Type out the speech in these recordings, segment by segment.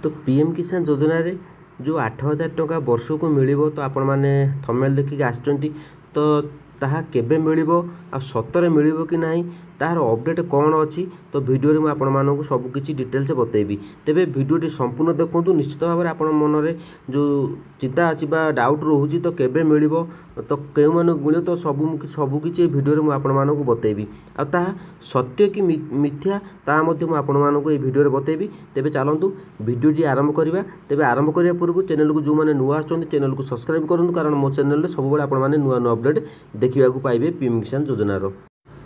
तो पीएम किसान योजना रे जो 8,000 टंका वर्ष को मिल तो आपण मैंने थंबनेल देखिक आसुँच तो ताहा केबे मिलिबो आ सतरे मिलिबो कि नहीं तार अपडेट कौन अच्छी तो वीडियो में आपण मानक सबकि डिटेल्स बतेबी तेबे वीडियोटी संपूर्ण देखु निश्चित भाव में आपण मन में जो चिंता अच्छी डाउट रोचे तो केबे मिलिबो तो केउ मानक मिले तो सबकि वीडियो में आपण मानक बतेबी आ ताहा सत्य कि मिथ्या ता मध्य मु आपण मानक ए वीडियो बतेबी तेबे चलतु वीडियोटी आरंभ करबा तेबे आरंभ करिया पूर्व चैनल को जो माने नुआ आछन चैनल को सब्सक्राइब करंतु कारण मो चैनल रे सब बेले आपण माने नुआ नुआ अपडेट देखिबा को पाइबे पीएम किसान योजना रो।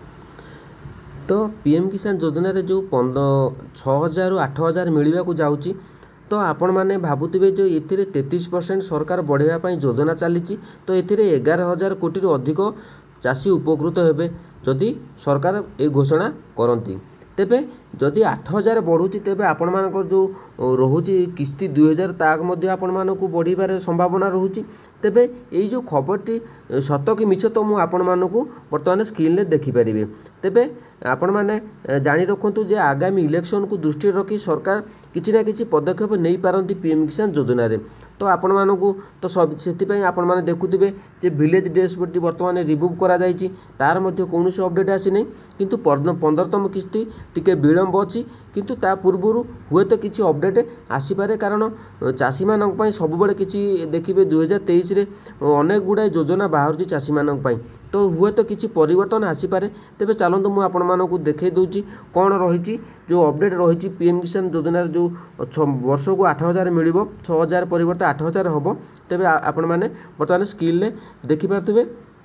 तो पीएम किसान योजना रे जो 6,000 ରୁ 8,000 मिलवा को जाउची तो आपण माने भाबुथिबे जो एथिरे 33% सरकार बढ़ावा योजना चली तो एथिरे 11,000 कोटी रु अधिक चाषी उपकृत हेबे जदि सरकार ए घोषणा करती तेबे जदि 8,000 बढ़ुची तेबे आपण मानकर जो रोची किस्ती 2,000 ताक मध्य आपण मानक बढ़िबार संभावना रोची तेबे एई जो खबरटी सत कि मिछ तो मु आपण मानक वर्तमान स्क्रीन रे देखि परिबे तेबे आपण माने जानि रखंतु जे आगामी इलेक्शन को दृष्टि रखी सरकार किछि ना किछि पदक्षेप नहीं पारंती पीएम किसान योजना रे तो आपण मानक तो सब सेति आपण माने देखुथिबे जे विलेज डैशबोर्ड वर्तमान रिमूव करा जायछि तार मध्य कोनोसी अपडेट आसी नै किंतु 15तम किस्ती टिके विलंब अच्छी किंतु ता पूर्व हुए तो किसी अपडेट आसीपारे कारण चाषी मानक पई सब बेले किछि देखिबे 2023 रे अनेक गुडा योजना बाहर चाषी मानक पई तो हुए तो किछि परिवर्तन आसीपारे तेबे चलंतु मु आपण मानक देखै दउची कोन रहिछि जो अपडेट रहिछि पीएम किसान योजना जो वर्ष को 8,000 मिलिबो 6,000 परिवर्ते 8,000 होबो तेबे आपण माने वर्तमान स्किल ले देखि पारथिबे।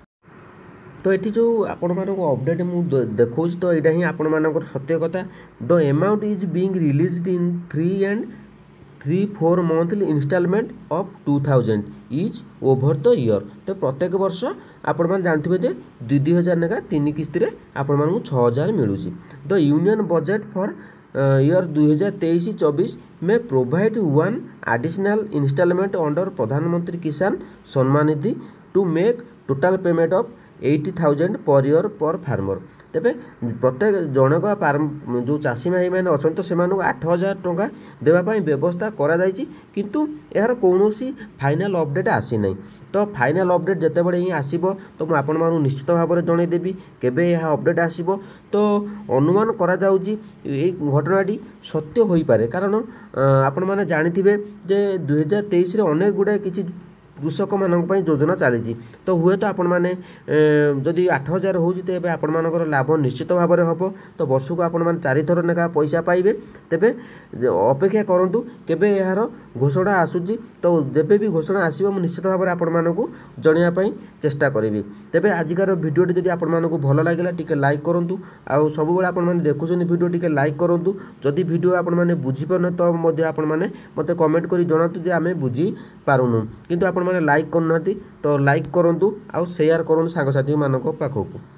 तो ये जो आपण मानक अपडेट मुझे देखा तो यहाँ ही आपण मानकर सत्य कथा the amount is being released in 3 and 3-4 monthly instalment of 2,000 is over the year तो प्रत्येक वर्ष आपण मैंने जानते जे 2,000 नेखा 3 किस्ती रे आपण मानक 6,000 मिलूँ। The union budget for year 2023-24 में प्रोवाइड 1 एडिशनल इंस्टॉलमेंट अंडर प्रधानमंत्री किसान सम्मान निधि to make total payment of 80,000 per year पर फार्मर तेबे प्रत्येक जनक जो चाषी भाई मैंने अच्छा तो से 8,000 टंका देवाई व्यवस्था करा जायछि किंतु यार कौनसी फाइनल अपडेट आसी नहीं तो फाइनल अपडेट जिते बड़े ही आसीबो तो मु आपण मानु निश्चित भाव में जनईदेवी केबे यह अपडेट आसीबो तो अनुमान करा जाउछि ए घटनाटी सत्य होई पारे कारण आपण माने जानिथिबे जे 2023 रे अनेक गुडा किछि कृषक मानक पई योजना चली तो हुए तो आपण माने जदि 8,000 होउछि तेबे आपण मानकर लाभ निश्चित भाव में हम तो वर्ष को आपण माने 4 थर नेखा पैसा पाइबे तेबे अपेक्षा करंतु केबे यार घोषणा आसुची तो जेबे भी घोषणा आसीबो मु निश्चित भाव में आपण मानकू जणिया पई चेष्टा करिवि तेबे आजिकार वीडियोटी जदि आपण मानकू भल लागला टिके लाइक करंतु आ सब बेले आपण माने देखुछन वीडियो टिके लाइक करंतु जदि वीडियो आपण माने बुझी परन तो मध्ये आपण माने मते कमेंट करी जणातु जे आमे बुझी पारुनु किंतु आपण माने लाइक करनाती तो लाइक करंतु आ शेयर करंतु सांगसाथी मानक पाखकू।